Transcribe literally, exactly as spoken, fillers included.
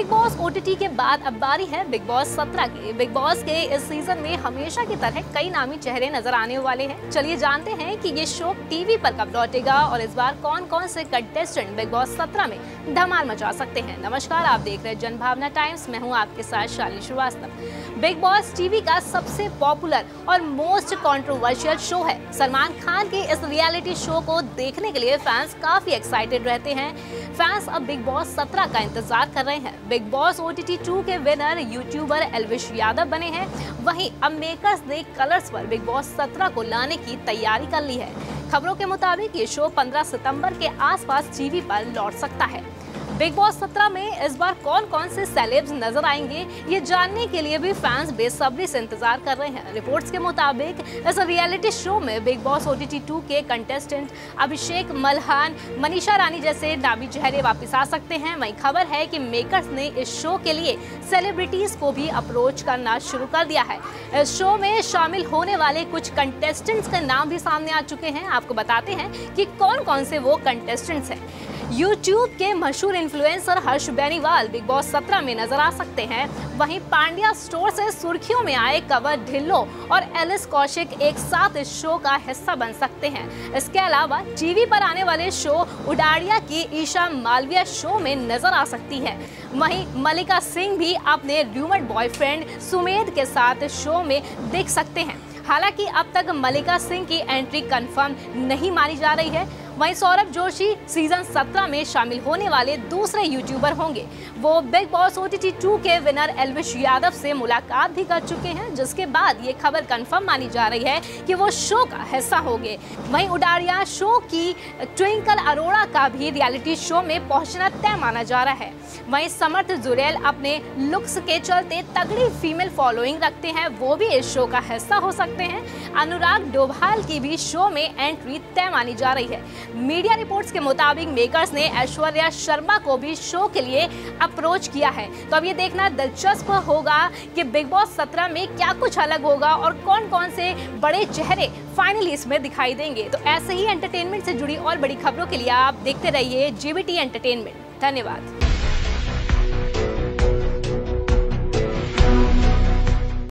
Big Boss OTT के बाद अब बारी है बिग बॉस सत्रह की। बिग बॉस के इस सीजन में हमेशा की तरह कई नामी चेहरे नजर आने वाले हैं। चलिए जानते हैं कि ये शो टीवी पर कब लौटेगा और इस बार कौन कौन से कंटेस्टेंट बिग बॉस सत्रह में धमाल मचा सकते हैं। नमस्कार, आप देख रहे हैं जनभावना टाइम्स। मैं हूं आपके साथ Shalini Srivastava. Bigg Boss TV का सबसे पॉपुलर और मोस्ट कंट्रोवर्शियल शो है। सलमान खान के इस रियलिटी शो को देखने के लिए फैंस काफी एक्साइटेड रहते हैं। फैंस अब बिग बॉस सत्रह का इंतजार कर रहे हैं। बिग बॉस ओटीटी टू के विनर यूट्यूबर एल्विश यादव बने हैं। वहीं अब मेकर्स ने कलर्स पर बिग बॉस सत्रह को लाने की तैयारी कर ली है। खबरों के मुताबिक ये शो पंद्रह सितंबर के आसपास टीवी पर लौट सकता है। बिग बॉस सत्रह में इस बार कौन कौन से सेलेब्स नजर आएंगे, ये जानने के लिए भी फैंस बेसब्री से इंतजार कर रहे हैं। रिपोर्ट्स के मुताबिक इस रियलिटी शो में बिग बॉस ओटीटी टू के कंटेस्टेंट अभिषेक मल्हान, मनीषा रानी जैसे नामी चेहरे वापस आ सकते हैं। वहीं खबर है कि मेकर्स ने इस शो के लिए सेलिब्रिटीज को भी अप्रोच करना शुरू कर दिया है। इस शो में शामिल होने वाले कुछ कंटेस्टेंट्स के नाम भी सामने आ चुके हैं। आपको बताते हैं कि कौन कौन से वो कंटेस्टेंट्स हैं। यूट्यूब के मशहूर influencer Harsh Beniwal Bigg Boss सत्रह में नजर आ सकते हैं। वहीं पांड्या स्टोर से सुर्खियों में आए कंवर ढिल्लो और एलिस कौशिक एक साथ इस शो का हिस्सा बन सकते हैं। इसके अलावा टीवी पर आने वाले शो उडाड़िया की ईशा मालविया शो में नजर आ सकती है। वहीं मल्लिका सिंह भी अपने र्यूमर्ड बॉयफ्रेंड सुमेध के साथ शो में दिख सकते हैं। हालांकि अब तक मल्लिका सिंह की एंट्री कंफर्म नहीं मानी जा रही है। वहीं सौरभ जोशी सीजन सत्रह में शामिल होने वाले दूसरे यूट्यूबर होंगे। वो बिग बॉस ओटीटी टू के विनर एल्विश यादव से मुलाकात भी कर चुके हैं, जिसके बाद ये खबर कंफर्म मानी जा रही है कि वो शो का हिस्सा होंगे। वहीं उडाड़िया शो की ट्विंकल अरोड़ा का भी रियलिटी शो में पहुंचना तय माना जा रहा है। वहीं समर्थ जुरेल अपने लुक्स के चलते तगड़ी फीमेल फॉलोइंग रखते हैं, वो भी इस शो का हिस्सा हो सकते हैं। अनुराग डोभाल की भी शो में एंट्री तय मानी जा रही है। मीडिया रिपोर्ट्स के मुताबिक मेकर्स ने ऐश्वर्या शर्मा को भी शो के लिए अप्रोच किया है। तो अब ये देखना दिलचस्प होगा कि बिग बॉस सत्रह में क्या कुछ अलग होगा और कौन कौन से बड़े चेहरे फाइनली इसमें दिखाई देंगे। तो ऐसे ही एंटरटेनमेंट से जुड़ी और बड़ी खबरों के लिए आप देखते रहिए जीबीटी एंटरटेनमेंट। धन्यवाद।